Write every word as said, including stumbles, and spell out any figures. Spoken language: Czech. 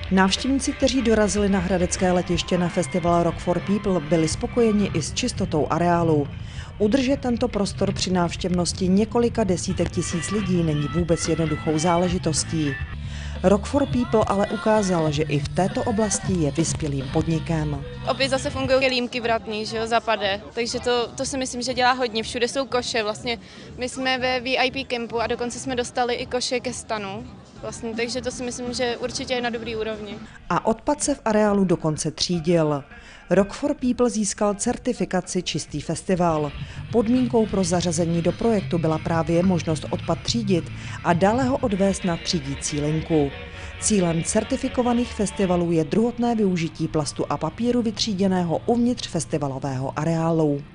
Návštěvníci, kteří dorazili na hradecké letiště na festival Rock for People, byli spokojeni i s čistotou areálu. Udržet tento prostor při návštěvnosti několika desítek tisíc lidí není vůbec jednoduchou záležitostí. Rock for People ale ukázal, že i v této oblasti je vyspělým podnikem. Opět zase fungují límky vratný, že jo, zapade, takže to, to si myslím, že dělá hodně. Všude jsou koše, vlastně my jsme ve V I P kempu a dokonce jsme dostali i koše ke stanu, vlastně, takže to si myslím, že určitě je na dobrý úrovni. A odpad se v areálu dokonce třídil. Rock for People získal certifikaci Čistý festival. Podmínkou pro zařazení do projektu byla právě možnost odpad třídit a dále ho odvést na třídící linku. Cílem certifikovaných festivalů je druhotné využití plastu a papíru vytříděného uvnitř festivalového areálu.